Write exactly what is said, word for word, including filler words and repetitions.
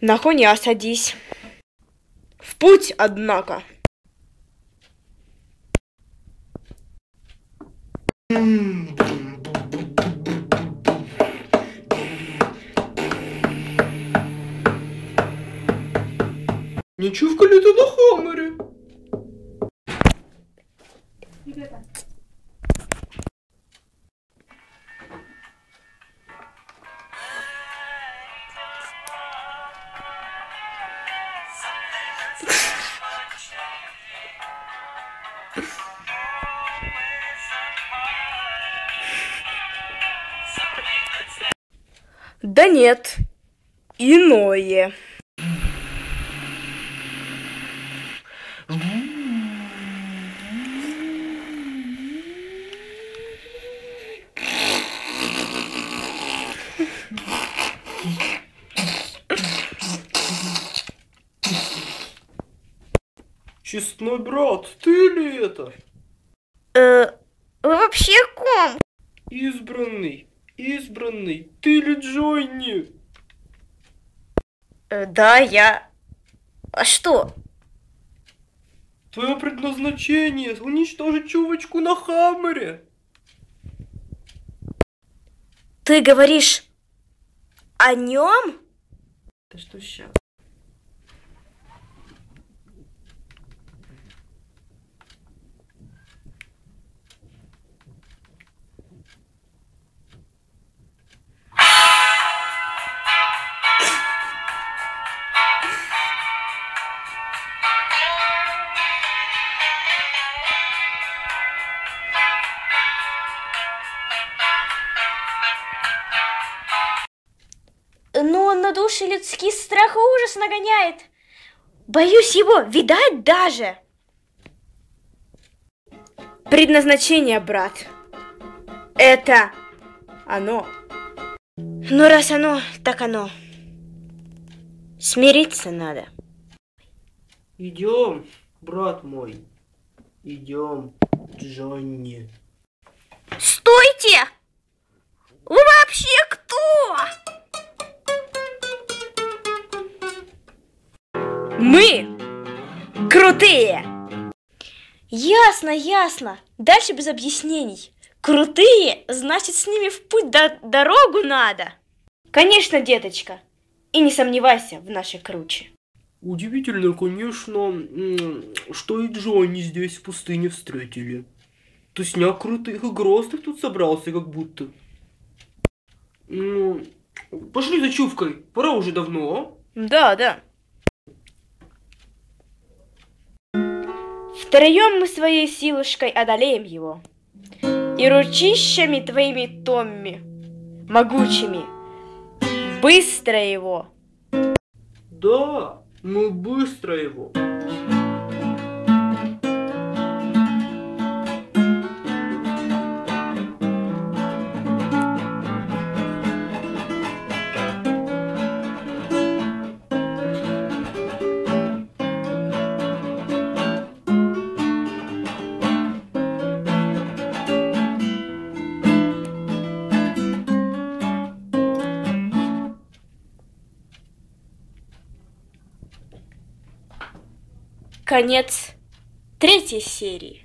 На коня садись. В путь, однако. Не чувствовали это на хаммере? Ребята. Да нет, иное. Честной брат, ты ли это? Э, вы вообще ком? Избранный, избранный, ты ли Джонни? Э, да, я... А что? Твое предназначение — уничтожить чувачку на хаммере. Ты говоришь о нем? Да что щас? Но он на души людские страх и ужас нагоняет. Боюсь его видать даже. Предназначение, брат. Это оно. Ну, раз оно, так оно. Смириться надо. Идем, брат мой. Идем, Джонни. Стойте! Вы вообще кто? Мы крутые. Ясно, ясно. Дальше без объяснений. Крутые, значит, с ними в путь до дорогу надо. Конечно, деточка. И не сомневайся в нашей круче. Удивительно, конечно, что и Джонни здесь в пустыне встретили. Тусняк крутых и грозных тут собрался, как будто. Ну, пошли за чувкой, пора уже давно, а? Да, да. Втроем мы своей силушкой одолеем его. И ручищами твоими, Томми, могучими, быстро его. Да, мы быстро его. Конец третьей серии.